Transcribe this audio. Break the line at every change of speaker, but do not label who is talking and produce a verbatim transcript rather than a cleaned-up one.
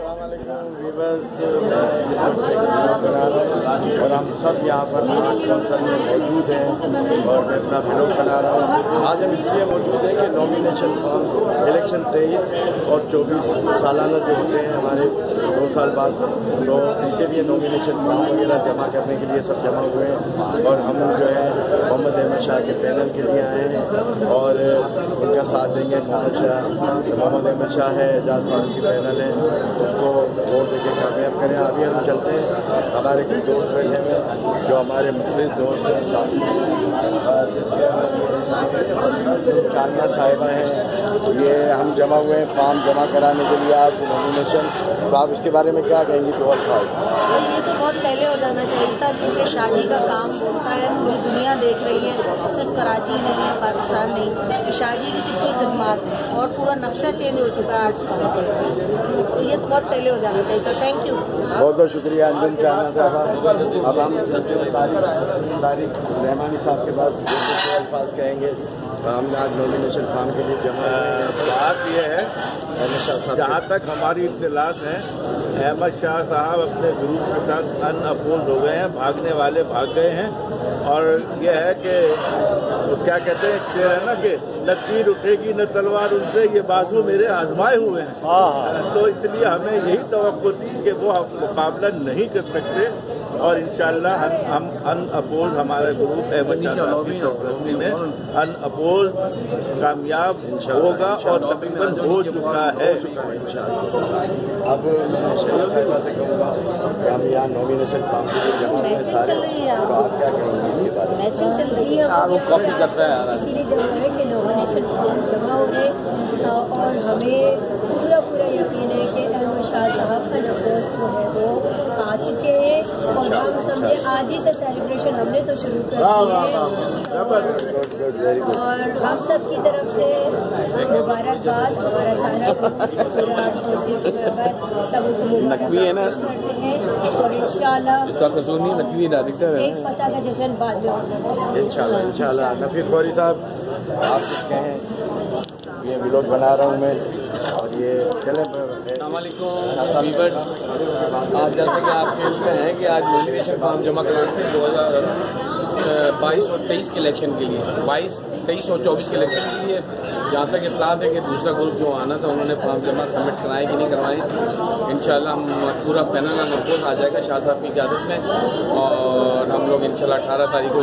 और हम सब यहाँ पर कौंसिल में मौजूद हैं और मैं अपना ब्लॉग बना रहा हूँ। आज हम इसलिए मौजूद हैं कि नॉमिनेशन फॉर्म इलेक्शन तेईस और चौबीस सालाना जो होते हैं हमारे दो साल बाद, तो इसके लिए नॉमिनेशन फॉर्म वगैरह जमा करने के लिए सब जमा हुए हैं और हम जो है मोहम्मद अहमद शाह के पैनल के लिए आए हैं और उनका साथ देंगे। मोहम्मद शाह मोहम्मद अहमद शाह है, एजाज खान की पैनल है, उसको वोट देकर कामयाब करें। अभी हम चलते हैं, हमारे कुछ दोस्त बैठे हुए जो हमारे मुस्लिम दोस्त हैं, चांदा साहिबा हैं, ये हम जमा हुए हैं फॉर्म जमा कराने के लिए आज नॉमिनेशन। तो आप इसके बारे में क्या कहेंगी? तो
ये तो बहुत पहले हो जाना चाहिए था, क्योंकि शादी का काम होता है, पूरी दुनिया देख रही है, सिर्फ कराची नहीं है, पाकिस्तान नहीं, कि शादी की कितनी खिदमत और पूरा नक्शा चेंज हो चुका है आर्ट्स काउंसिल। तो ये तो बहुत पहले हो जाना चाहिए था। थैंक यू,
बहुत बहुत शुक्रिया अंजुम चाहना साहब। अब हम तारिक रहमानी साहब के पास अल्फाज कहेंगे। हमने आज नॉमिनेशन फॉर्म के लिए जमा
बात यह है, जहाँ तक हमारी इत्तलात है, अहमद शाह साहब अपने ग्रुप के साथ अनअपोज हो गए हैं, भागने वाले भाग गए हैं। और यह है कि तो क्या कहते हैं, शेर है ना कि न तीर उठेगी न तलवार उनसे, ये बाजू मेरे आजमाए हुए हैं। तो इसलिए हमें यही तवक्को थी कि वो मुकाबला नहीं कर सकते और इंशाल्लाह हम हम अनअपोज हमारे ग्रुप अहमद शाह साहब की सरपरस्ती में अनअपोज कामयाब होगा और तकरीबन हो चुका है इंशाल्लाह।
अब मैं शरीफ साहिबा से कहूँगा कि हम यहाँ नॉमिनेशन फॉर्म के लिए जमा हुए सारे, तो आप क्या कहेंगे इसके बारे में?
मैचिंग चल रही है, वो कॉपी करता है, इसीलिए जमा है कि नॉमिनेशन फॉर्म जमा हो गए और हमें पूरा पूरा यकीन है कि अहमद शाह साहब का नपोज जो है वो आ चुके हैं और हम समझे आज ही से सेलिब्रेशन हमने तो शुरू कर दिया और हम सब की तरफ से मुबारकबाद। हमारा सारा सबको मुबारकबाद करते हैं और इंशाल्लाह इसका कसूर नहीं, नकवी डायरेक्टर है, एक फतह का जश्न बाद में
इंशाल्लाह इंशाल्लाह। नफीस गौरी साहब, आप कुछ कहें? ये व्लॉग बना रहा हूँ मैं और ये चले
वीवर्स, आज जैसे कि आप खेलते हैं कि आज नॉमिनेशन फॉर्म जमा कराते हैं दो हज़ार बाईस और तेईस के इलेक्शन के लिए, बाईस तेईस और चौबीस के इलेक्शन के लिए। जहाँ तक इत्तला है कि दूसरा ग्रुप जो आना था उन्होंने फॉर्म जमा सबमिट कराए कि नहीं करवाए, इंशाल्लाह हम पूरा पैनल अनअपोज आ जाएगा शाह साहब की क़यादत में और हम लोग इंशाल्लाह अठारह तारीख को